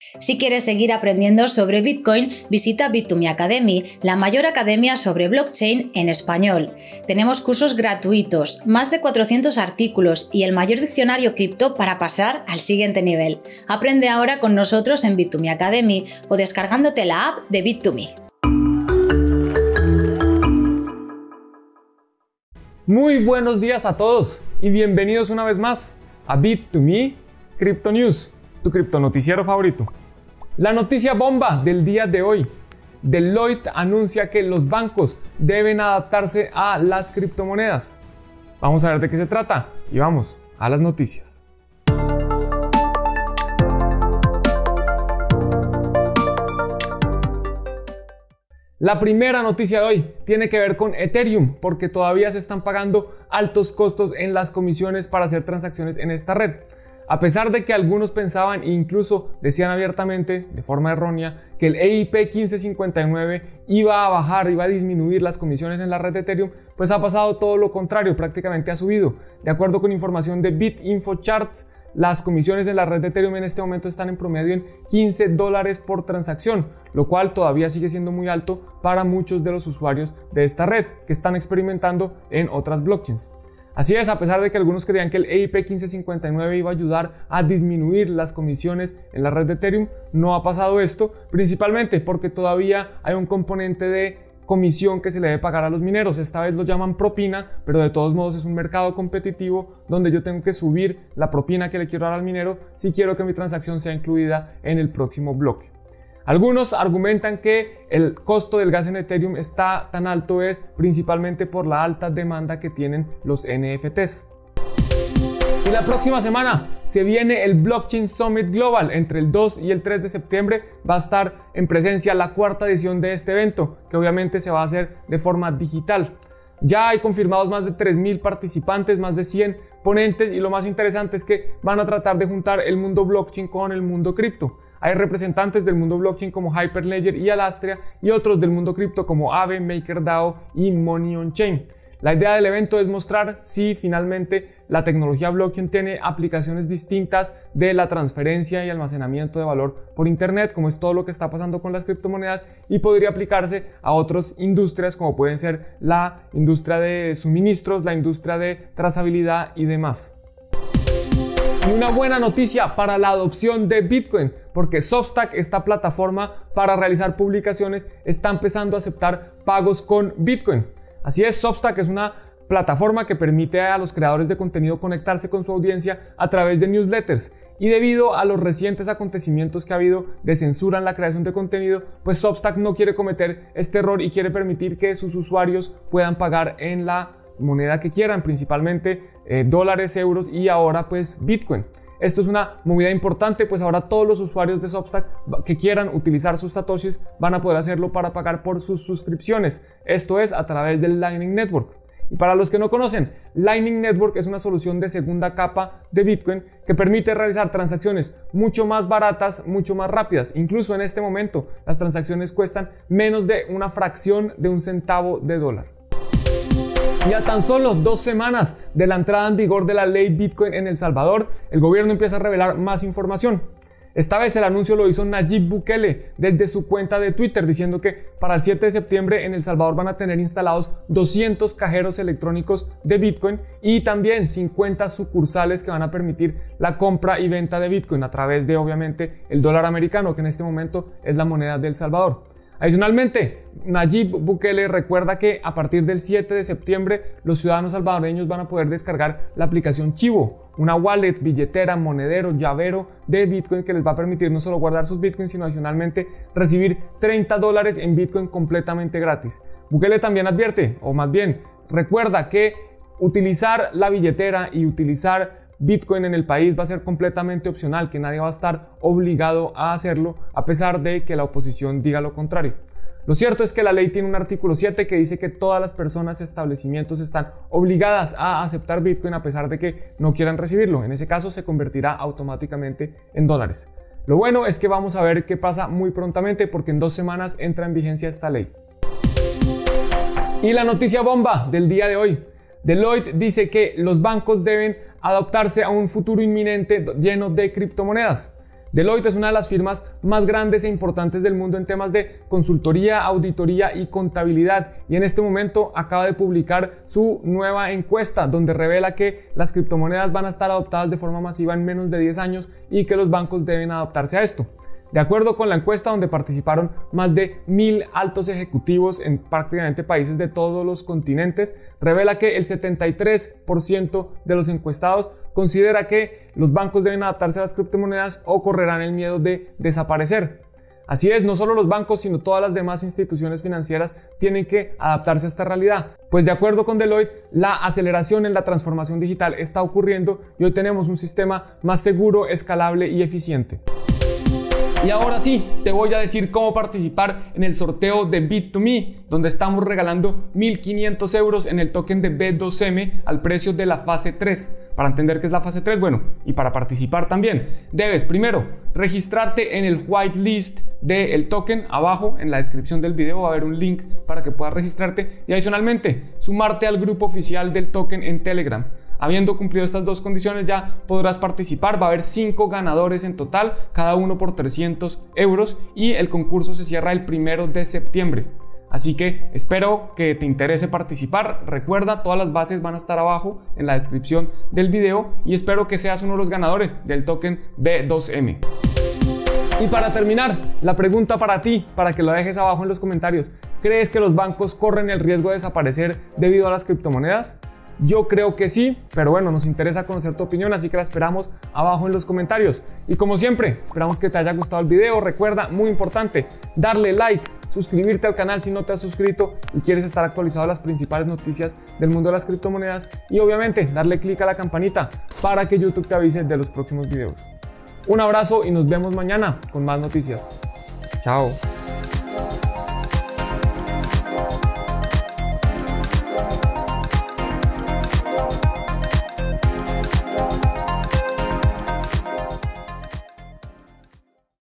Si quieres seguir aprendiendo sobre Bitcoin, visita Bit2Me Academy, la mayor academia sobre blockchain en español. Tenemos cursos gratuitos, más de 400 artículos y el mayor diccionario cripto para pasar al siguiente nivel. Aprende ahora con nosotros en Bit2Me Academy o descargándote la app de Bit2Me. Muy buenos días a todos y bienvenidos una vez más a Bit2Me Crypto News, tu cripto noticiero favorito. La noticia bomba del día de hoy. Deloitte anuncia que los bancos deben adaptarse a las criptomonedas. Vamos a ver de qué se trata y vamos a las noticias. La primera noticia de hoy tiene que ver con Ethereum, porque todavía se están pagando altos costos en las comisiones para hacer transacciones en esta red. A pesar de que algunos pensaban e incluso decían abiertamente, de forma errónea, que el EIP 1559 iba a bajar, iba a disminuir las comisiones en la red de Ethereum, pues ha pasado todo lo contrario, prácticamente ha subido. De acuerdo con información de BitInfoCharts, las comisiones en la red de Ethereum en este momento están en promedio en $15 por transacción, lo cual todavía sigue siendo muy alto para muchos de los usuarios de esta red que están experimentando en otras blockchains. Así es, a pesar de que algunos creían que el EIP 1559 iba a ayudar a disminuir las comisiones en la red de Ethereum, no ha pasado esto, principalmente porque todavía hay un componente de comisión que se le debe pagar a los mineros. Esta vez lo llaman propina, pero de todos modos es un mercado competitivo donde yo tengo que subir la propina que le quiero dar al minero si quiero que mi transacción sea incluida en el próximo bloque. Algunos argumentan que el costo del gas en Ethereum está tan alto es principalmente por la alta demanda que tienen los NFTs. Y la próxima semana se viene el Blockchain Summit Global. Entre el 2 y el 3 de septiembre va a estar en presencia la cuarta edición de este evento, que obviamente se va a hacer de forma digital. Ya hay confirmados más de 3.000 participantes, más de 100 ponentes, y lo más interesante es que van a tratar de juntar el mundo blockchain con el mundo cripto. Hay representantes del mundo blockchain como Hyperledger y Alastria y otros del mundo cripto como Aave, MakerDAO y Money on Chain. La idea del evento es mostrar si finalmente la tecnología blockchain tiene aplicaciones distintas de la transferencia y almacenamiento de valor por internet, como es todo lo que está pasando con las criptomonedas, y podría aplicarse a otras industrias como pueden ser la industria de suministros, la industria de trazabilidad y demás. Y una buena noticia para la adopción de Bitcoin, porque Substack, esta plataforma para realizar publicaciones, está empezando a aceptar pagos con Bitcoin. Así es, Substack es una plataforma que permite a los creadores de contenido conectarse con su audiencia a través de newsletters, y debido a los recientes acontecimientos que ha habido de censura en la creación de contenido, pues Substack no quiere cometer este error y quiere permitir que sus usuarios puedan pagar en la moneda que quieran, principalmente dólares, euros y ahora pues Bitcoin. Esto es una movida importante, pues ahora todos los usuarios de Substack que quieran utilizar sus satoshis van a poder hacerlo para pagar por sus suscripciones. Esto es a través del Lightning Network. Y para los que no conocen, Lightning Network es una solución de segunda capa de Bitcoin que permite realizar transacciones mucho más baratas, mucho más rápidas. Incluso en este momento las transacciones cuestan menos de una fracción de un centavo de dólar. Y a tan solo 2 semanas de la entrada en vigor de la ley Bitcoin en El Salvador, el gobierno empieza a revelar más información. Esta vez el anuncio lo hizo Nayib Bukele desde su cuenta de Twitter, diciendo que para el 7 de septiembre en El Salvador van a tener instalados 200 cajeros electrónicos de Bitcoin y también 50 sucursales que van a permitir la compra y venta de Bitcoin a través de, obviamente, el dólar americano, que en este momento es la moneda de El Salvador. Adicionalmente, Nayib Bukele recuerda que a partir del 7 de septiembre los ciudadanos salvadoreños van a poder descargar la aplicación Chivo, una wallet, billetera, monedero, llavero de Bitcoin que les va a permitir no solo guardar sus Bitcoins, sino adicionalmente recibir $30 en Bitcoin completamente gratis. Bukele también advierte, o más bien recuerda, que utilizar la billetera y utilizar Bitcoin en el país va a ser completamente opcional, que nadie va a estar obligado a hacerlo a pesar de que la oposición diga lo contrario. Lo cierto es que la ley tiene un artículo 7 que dice que todas las personas y establecimientos están obligadas a aceptar Bitcoin a pesar de que no quieran recibirlo. En ese caso se convertirá automáticamente en dólares. Lo bueno es que vamos a ver qué pasa muy prontamente, porque en 2 semanas entra en vigencia esta ley. Y la noticia bomba del día de hoy. Deloitte dice que los bancos deben adaptarse a un futuro inminente lleno de criptomonedas. Deloitte es una de las firmas más grandes e importantes del mundo en temas de consultoría, auditoría y contabilidad, y en este momento acaba de publicar su nueva encuesta donde revela que las criptomonedas van a estar adoptadas de forma masiva en menos de 10 años y que los bancos deben adaptarse a esto. De acuerdo con la encuesta, donde participaron más de 1000 altos ejecutivos en prácticamente países de todos los continentes, revela que el 73% de los encuestados considera que los bancos deben adaptarse a las criptomonedas o correrán el miedo de desaparecer. Así es, no solo los bancos, sino todas las demás instituciones financieras tienen que adaptarse a esta realidad. Pues de acuerdo con Deloitte, la aceleración en la transformación digital está ocurriendo y hoy tenemos un sistema más seguro, escalable y eficiente. Y ahora sí, te voy a decir cómo participar en el sorteo de Bit2Me, donde estamos regalando 1.500 euros en el token de B2M al precio de la fase 3. Para entender qué es la fase 3, bueno, y para participar también, debes primero registrarte en el whitelist del token. Abajo en la descripción del video va a haber un link para que puedas registrarte y adicionalmente sumarte al grupo oficial del token en Telegram. Habiendo cumplido estas dos condiciones ya podrás participar. Va a haber 5 ganadores en total, cada uno por 300 euros y el concurso se cierra el 1 de septiembre. Así que espero que te interese participar. Recuerda, todas las bases van a estar abajo en la descripción del video y espero que seas uno de los ganadores del token B2M. Y para terminar, la pregunta para ti, para que lo dejes abajo en los comentarios: ¿crees que los bancos corren el riesgo de desaparecer debido a las criptomonedas? Yo creo que sí, pero bueno, nos interesa conocer tu opinión, así que la esperamos abajo en los comentarios. Y como siempre, esperamos que te haya gustado el video. Recuerda, muy importante, darle like, suscribirte al canal si no te has suscrito y quieres estar actualizado de las principales noticias del mundo de las criptomonedas, y obviamente darle click a la campanita para que YouTube te avise de los próximos videos. Un abrazo y nos vemos mañana con más noticias. Chao.